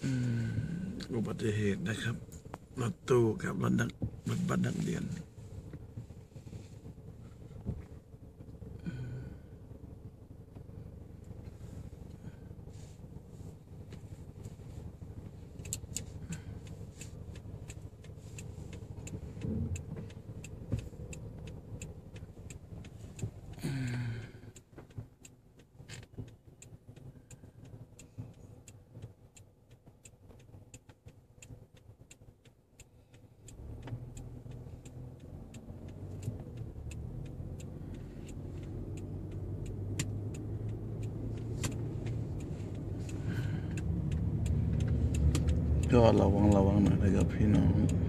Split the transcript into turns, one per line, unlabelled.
อุบัติเหตุนะครับรถตู้กับรถบัสนักเรียนก็ระวังหน่อยนะครับพี่น้อง